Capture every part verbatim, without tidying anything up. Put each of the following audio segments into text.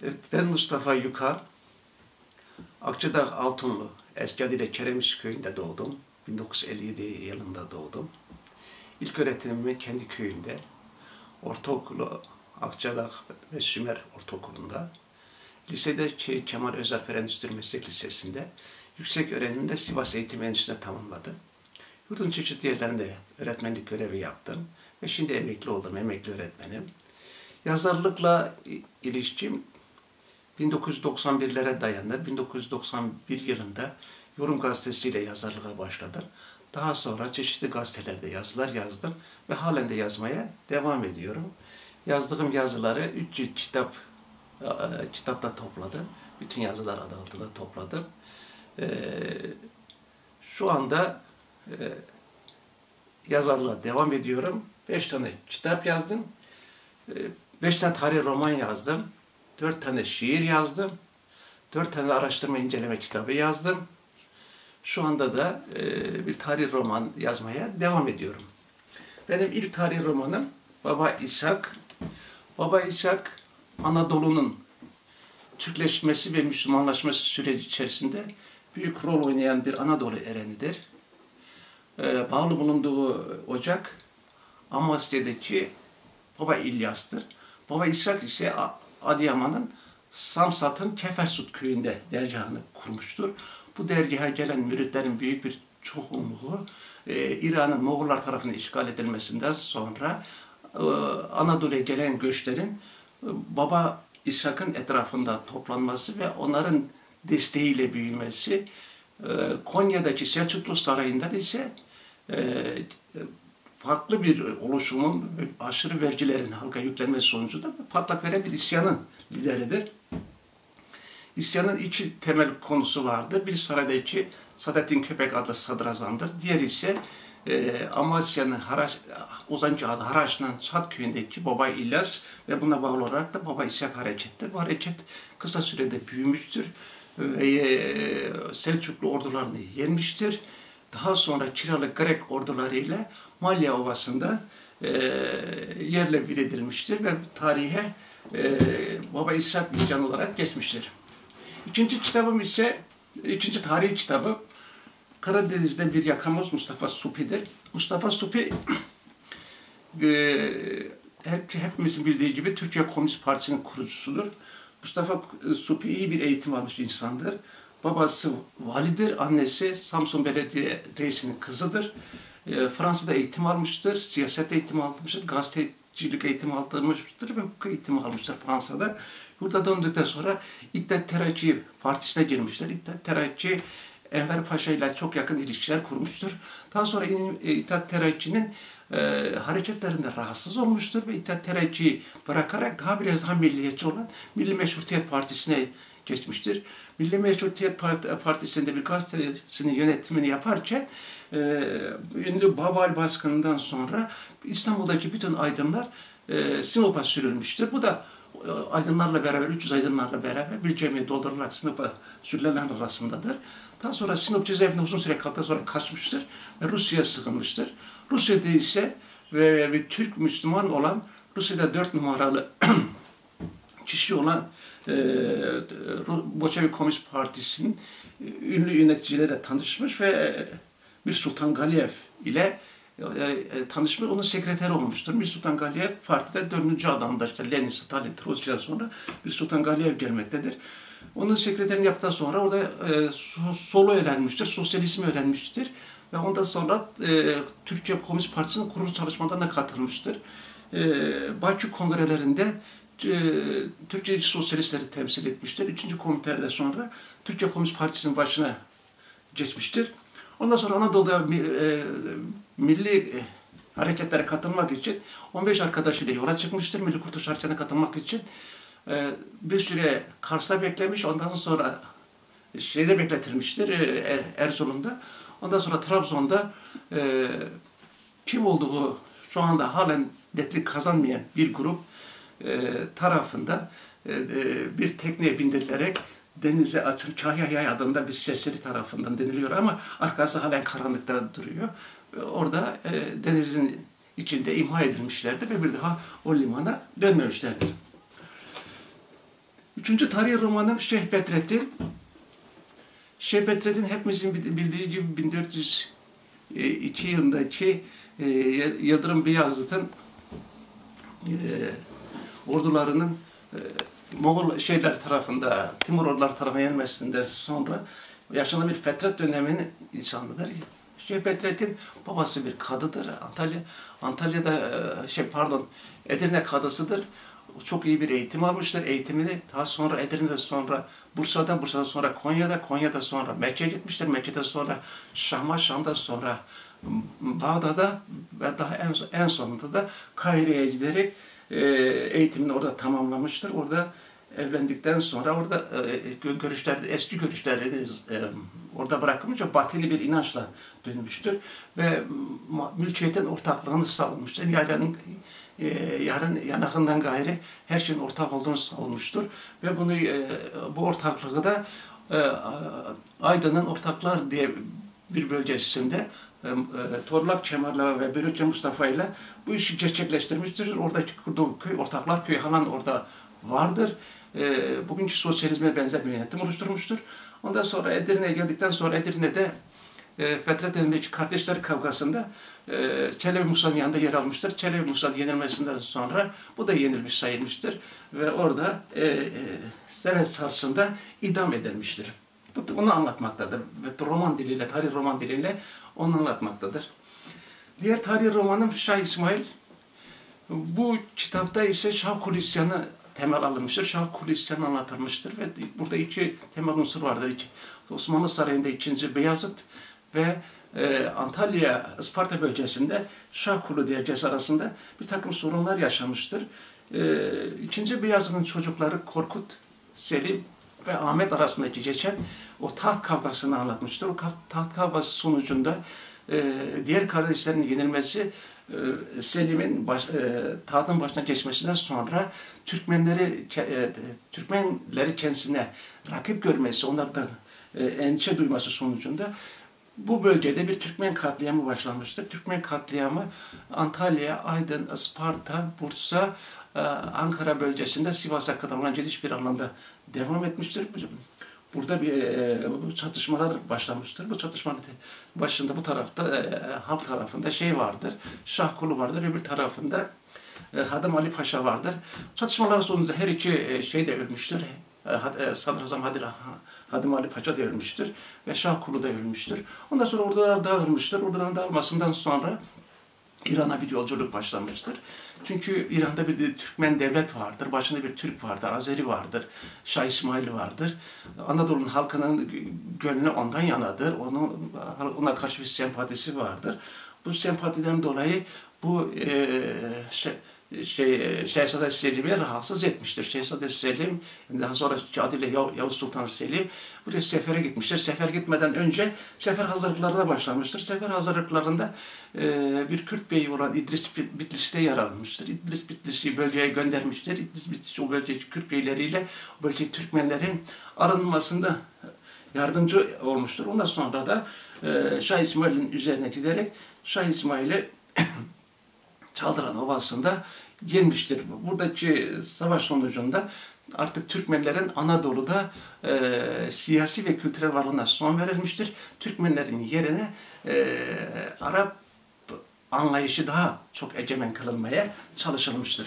Evet, ben Mustafa Yukar, Akçadağ Altunlu, eski adıyla Keremiz köyünde doğdum. bin dokuz yüz elli yedi yılında doğdum. İlk öğretimimi kendi köyümde, ortaokulu Akçadağ ve Sümer Ortaokulu'nda, lisede Kemal Özalper Endüstri Meslek Lisesi'nde, yüksek öğrenimde Sivas Eğitim Enstitüsü'nde tamamladım. Yurdun çeşitli yerlerinde öğretmenlik görevi yaptım ve şimdi emekli oldum, emekli öğretmenim. Yazarlıkla ilişkim bin dokuz yüz doksan birlere dayanır. bin dokuz yüz doksan bir yılında Yorum Gazetesi ile yazarlığa başladım. Daha sonra çeşitli gazetelerde yazılar yazdım ve halen de yazmaya devam ediyorum. Yazdığım yazıları üç cilt kitap kitapta topladım. Bütün yazılar adı altında topladım. Şu anda yazarlığa devam ediyorum. Beş tane kitap yazdım. Beş tane tarih roman yazdım. Dört tane şiir yazdım. Dört tane araştırma inceleme kitabı yazdım. Şu anda da e, bir tarih roman yazmaya devam ediyorum. Benim ilk tarih romanım Baba İshak. Baba İshak, Anadolu'nun Türkleşmesi ve Müslümanlaşması süreci içerisinde büyük rol oynayan bir Anadolu erenidir. E, bağlı bulunduğu ocak Amasya'daki Baba İlyas'tır. Baba İshak ise Adıyaman'ın Samsat'ın Kefersut köyünde dergahını kurmuştur. Bu dergaha gelen müritlerin büyük bir çoğunluğu e, İran'ın Moğollar tarafından işgal edilmesinden sonra e, Anadolu'ya gelen göçlerin e, Baba İshak'ın etrafında toplanması ve onların desteğiyle büyümesi, e, Konya'daki Selçuklu Sarayı'nda ise e, farklı bir oluşumun aşırı vergilerin halka yüklenmesi sonucu da patlak veren bir isyanın lideridir. İsyanın iki temel konusu vardır. Bir saraydaki Saadettin Köpek adlı sadrazamdır. Diğeri ise e, Amasya'nın Haraç, Uzancı adı Haraç'ın Çat köyündeki Baba İlyas ve buna bağlı olarak da Baba İshak harekettir. Bu hareket kısa sürede büyümüştür ve e, Selçuklu ordularını yenmiştir. Daha sonra Kiralık Grek ordularıyla Malya Ovası'nda e, yerle bir edilmiştir ve tarihe e, Baba İshak isyanı olarak geçmiştir. İkinci kitabım ise, ikinci tarihi kitabı Karadeniz'de bir yakamoz Mustafa Supi'dir. Mustafa Supi, e, hepimizin bildiği gibi Türkiye Komünist Partisi'nin kurucusudur. Mustafa Supi iyi bir eğitim almış insandır. Babası validir, annesi Samsun Belediye Reisi'nin kızıdır. E, Fransa'da eğitim almıştır, siyaset eğitimi almıştır, gazetecilik eğitimi almıştır ve hukuk eğitimi almıştır Fransa'da. Burada döndükten sonra İttihat Terakki Partisi'ne girmiştir. İttihat Terakki Enver Paşa ile çok yakın ilişkiler kurmuştur. Daha sonra İttihat Terakki'nin e, hareketlerinde rahatsız olmuştur ve İttihat Terakki'yi bırakarak daha biraz daha milliyetçi olan Milli Meşrutiyet Partisi'ne geçmiştir. Milli Meşrutiyet Partisi'nde bir gazetesinin yönetimini yaparken e, ünlü Babal baskınından sonra İstanbul'daki bütün aydınlar e, Sinop'a sürülmüştür. Bu da e, aydınlarla beraber, üç yüz aydınlarla beraber bir cemiyet doldurularak Sinop'a sürülenler arasındadır. Daha sonra Sinop cezaevinde uzun süre kaldıktan sonra kaçmıştır ve Rusya'ya sığınmıştır. Rusya'da ise ve bir Türk Müslüman olan, Rusya'da dört numaralı kişi olan e, Bolşevik Komünist Partisi'nin ünlü yöneticileriyle tanışmış ve Mir Sultan Galiyev ile e, e, tanışmış, onun sekreteri olmuştur. Mir Sultan Galiyev partide dördüncü adamdır. İşte Lenin, Stalin, Trotsky'den sonra Mir Sultan Galiyev gelmektedir. Onun sekreterini yaptıktan sonra orada e, solo öğrenmiştir, sosyalizmi öğrenmiştir ve ondan sonra e, Türkiye Komünist Partisi'nin kuruluş çalışmalarına katılmıştır. E, Bakü kongrelerinde Türkiye Sosyalistleri temsil etmiştir. Üçüncü komitede sonra Türkiye Komünist Partisi'nin başına geçmiştir. Ondan sonra Anadolu'da e, milli e, hareketlere katılmak için on beş arkadaşıyla yola çıkmıştır. Milli Kurtuluş Hareketi'ne katılmak için e, bir süre Kars'ta beklemiş. Ondan sonra şeyde bekletilmiştir e, Erzurum'da. Ondan sonra Trabzon'da e, kim olduğu şu anda halen netlik kazanmayan bir grup E, tarafında e, e, bir tekneye bindirilerek denize açın Kahyaya adında bir serseri tarafından deniliyor ama arkası halen karanlıkta duruyor. E, orada e, denizin içinde imha edilmişlerdir ve bir daha o limana dönmemişlerdir. Üçüncü tarihi romanım Şeyh Bedrettin. Şeyh Bedrettin hepimizin bildiği gibi bin dört yüz iki yılındaki e, Yıldırım Beyazıt'ın e, ordularının e, Moğol şeyler tarafında, Timuroğullar tarafından yenilmesinden sonra yaşanan bir fetret döneminin insanıdır. Şeyh Bedrettin babası bir kadıdır. Antalya Antalya'da şey pardon Edirne kadısıdır. Çok iyi bir eğitim almıştır. Eğitimini daha sonra Edirne'de sonra Bursa'da, Bursa'da sonra Konya'da, Konya'da sonra Mekke'ye gitmiştir. Mekke'de sonra Şam'a, Şam'da sonra Bağdat'a ve daha en, en sonunda da Kahire'ye giderek e, eğitimini orada tamamlamıştır. Orada evlendikten sonra orada e, görüşler, eski görüşlerini e, orada bırakılınca batılı bir inançla dönmüştür ve mülkiyetin ortaklığını savunmuştur. Yarın, e, yarın yanakından gayri her şeyin ortak olduğunu savunmuştur ve bunu e, bu ortaklığı da e, Aydın'ın Ortaklar diye bir bölgesinde e, Torlak Kemal'la ve Börükçe Mustafa ile bu işi gerçekleştirmiştir. Oradaki kurduğu köy, Ortaklar Köyü hemen orada vardır. E, bugünkü sosyalizme benzer bir yönetim oluşturmuştur. Ondan sonra Edirne'ye geldikten sonra Edirne'de e, Fetret Elindeki kardeşler kavgasında e, Çelebi Musa'nın yanında yer almıştır. Çelebi Musa'nın yenilmesinden sonra bu da yenilmiş sayılmıştır. Ve orada e, e, Seret Çarşısı'nda idam edilmiştir. Bu, onu anlatmaktadır. Ve roman diliyle, tarih roman diliyle onu anlatmaktadır. Diğer tarih romanım Şah İsmail. Bu kitapta ise Şah Kulisyanı temel alınmıştır. Şah Kulisyanı anlatılmıştır ve burada iki temel unsur vardır. İki, Osmanlı Sarayı'nda ikinci Beyazıt ve e, Antalya, Isparta bölgesinde Şah Kulu diyeceğiz arasında bir takım sorunlar yaşamıştır. E, ikinci Beyazıt'ın çocukları Korkut, Selim ve Ahmet arasındaki geçen o taht kavgasını anlatmıştır. O taht kavgası sonucunda e, diğer kardeşlerin yenilmesi, e, Selim'in baş, e, tahtın başına geçmesinden sonra Türkmenleri e, Türkmenleri kendisine rakip görmesi, onlardan e, endişe duyması sonucunda bu bölgede bir Türkmen katliamı başlamıştır. Türkmen katliamı Antalya, Aydın, Isparta, Bursa, Ankara bölgesinde Sivas'a kadar olan geniş bir alanda devam etmiştir. Burada bir e, çatışmalar başlamıştır. Bu çatışmanın başında bu tarafta e, halk tarafında şey vardır, Şah Kulu vardır, öbür tarafında e, Hadım Ali Paşa vardır. Çatışmalar sonunda her iki e, şey de ölmüştür. E, Sadrazam Hadım Ali Paşa da ölmüştür ve Şah Kulu da ölmüştür. Ondan sonra ordular dağılmıştır. Orduların dağılmasından sonra İran'a bir yolculuk başlamıştır. Çünkü İran'da bir Türkmen devlet vardır, başında bir Türk vardır, Azeri vardır, Şah İsmail vardır. Anadolu'nun halkının gönlü ondan yanadır, onun, ona karşı bir sempatisi vardır. Bu sempatiden dolayı bu e, şey, şey, Şehzade Selim'i rahatsız etmiştir. Şehzade Selim, daha sonra adıyla Yav, Yavuz Sultan Selim buraya sefere gitmiştir. Sefer gitmeden önce sefer hazırlıklarına başlamıştır. Sefer hazırlıklarında e, bir Kürt beyi olan İdris Bitlis'te yer almıştır. İdris Bitlis'i bölgeye göndermiştir. İdris Bitlis o bölgedeki Kürt beyleriyle o bölgedeki Türkmenlerin arınmasında yardımcı olmuştur. Ondan sonra da e, Şah İsmail'in üzerine giderek Şah İsmail'i Çaldıran Ovası'nda yenmiştir. Buradaki savaş sonucunda artık Türkmenlerin Anadolu'da e, siyasi ve kültürel varlığına son verilmiştir. Türkmenlerin yerine e, Arap anlayışı daha çok egemen kılınmaya çalışılmıştır.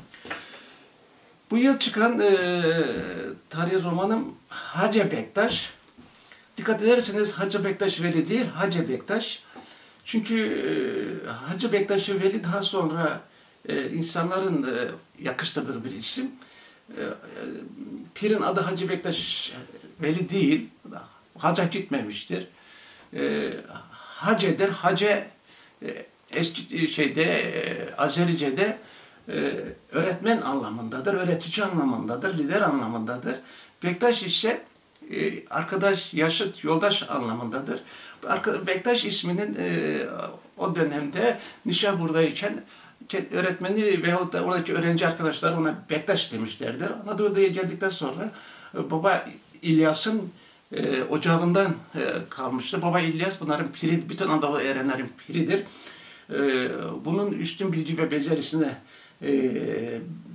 Bu yıl çıkan e, tarih romanım Hacı Bektaş. Dikkat ederseniz Hacı Bektaş Veli değil, Hacı Bektaş. Çünkü e, Hacı Bektaş Veli daha sonra e, insanların e, yakıştırdığı bir isim. E, e, Pir'in adı Hacı Bektaş Veli değil, Hac'a gitmemiştir. E, Hace'dir, Hace e, eski şeyde, e, Azerice'de e, öğretmen anlamındadır, öğretici anlamındadır, lider anlamındadır. Bektaş ise e, arkadaş, yaşıt, yoldaş anlamındadır. Bektaş isminin e, o dönemde Nişabur'dayken öğretmeni veyahut da oradaki öğrenci arkadaşlar ona Bektaş demişlerdir. Anadolu'ya geldikten sonra e, baba İlyas'ın e, ocağından e, kalmıştır. Baba İlyas bunların piri, bütün Anadolu erenlerin piridir. E, bunun üstün bilgi ve becerisine e,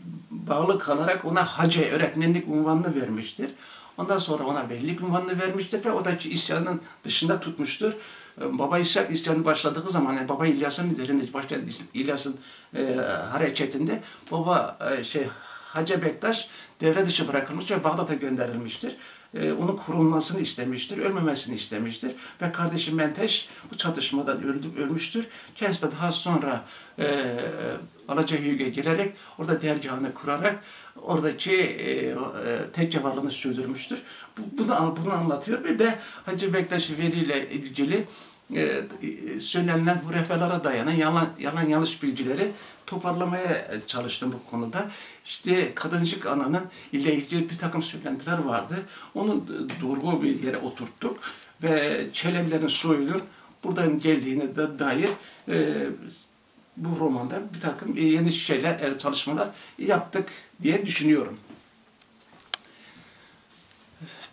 bağlı kalarak ona hace, öğretmenlik unvanını vermiştir. Ondan sonra ona velilik unvanını vermiştir ve o da isyanın dışında tutmuştur. Baba İshak isyanı başladığı zaman, yani Baba İlyas'ın üzerinde başlayan İlyas'ın e, hareketinde Baba e, şey Hacı Bektaş devre dışı bırakılmış ve Bağdat'a gönderilmiştir. E, onun korunmasını istemiştir, ölmemesini istemiştir. Ve kardeşi Menteş bu çatışmadan öldü, ölmüştür. Kendisi de daha sonra e, Alacahöyük'e gelerek orada dergahını kurarak oradaki e, e, tekke varlığını sürdürmüştür. Bu, bunu, bunu anlatıyor. Bir de Hacı Bektaş Veli ile ilgili e, söylenilen hurefelere dayanan yalan, yalan yanlış bilgileri toparlamaya çalıştım bu konuda. İşte Kadıncık Ana'nın ile ilgili bir takım söylentiler vardı. Onu doğru bir yere oturttuk ve Çelebilerin soyunun buradan geldiğine de dair e, bu romanda bir takım yeni şeyler, çalışmalar yaptık diye düşünüyorum.